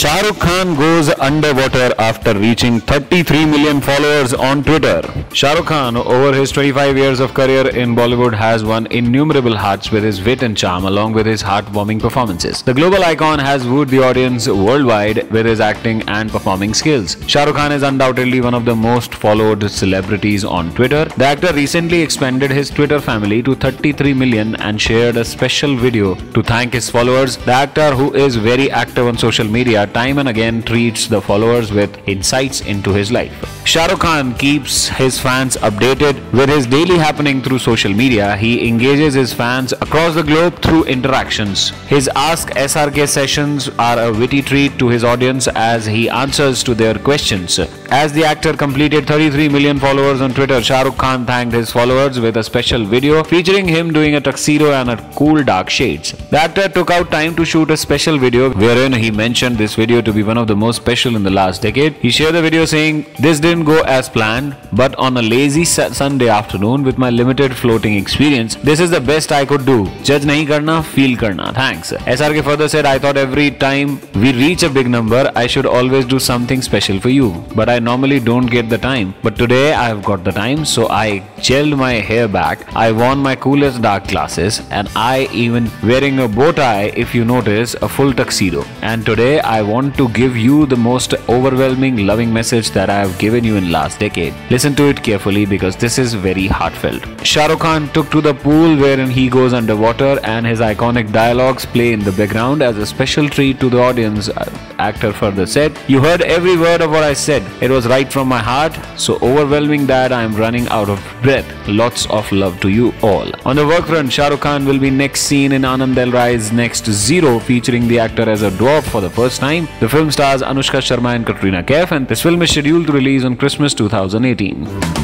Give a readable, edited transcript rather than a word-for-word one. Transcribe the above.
Shahrukh Khan goes underwater after reaching 33 million followers on Twitter. Shahrukh Khan, over his 25 years of career in Bollywood, has won innumerable hearts with his wit and charm along with his heartwarming performances. The global icon has wooed the audience worldwide with his acting and performing skills. Shahrukh Khan is undoubtedly one of the most followed celebrities on Twitter. The actor recently expanded his Twitter family to 33 million and shared a special video to thank his followers. The actor, who is very active on social media, time and again treats the followers with insights into his life. Shahrukh Khan keeps his fans updated with his daily happening through social media. He engages his fans across the globe through interactions. His Ask SRK sessions are a witty treat to his audience as he answers to their questions. As the actor completed 33 million followers on Twitter, Shahrukh Khan thanked his followers with a special video featuring him doing a tuxedo and a cool dark shades. The actor took out time to shoot a special video wherein he mentioned this video to be one of the most special in the last decade. He shared the video saying, "This didn't go as planned, but on a lazy Sunday afternoon with my limited floating experience, this is the best I could do. Judge nahi karna, feel karna. Thanks." SRK further said, "I thought every time we reach a big number, I should always do something special for you. But I normally don't get the time. But today I have got the time, so I gelled my hair back. I worn my coolest dark glasses, and I even wearing a bow tie, if you notice, a full tuxedo. And today I want to give you the most overwhelming loving message that I have given you in last decade. Listen to it carefully because this is very heartfelt." Shahrukh Khan took to the pool wherein he goes underwater and his iconic dialogues play in the background as a special treat to the audience. Actor further said, "You heard every word of what I said. It was right from my heart, so overwhelming that I am running out of breath. Lots of love to you all." On the work front, Shahrukh Khan will be next seen in Anand Del Rai's next Zero, featuring the actor as a dwarf for the first time. The film stars Anushka Sharma and Katrina Kaif, and this film is scheduled to release on Christmas 2018.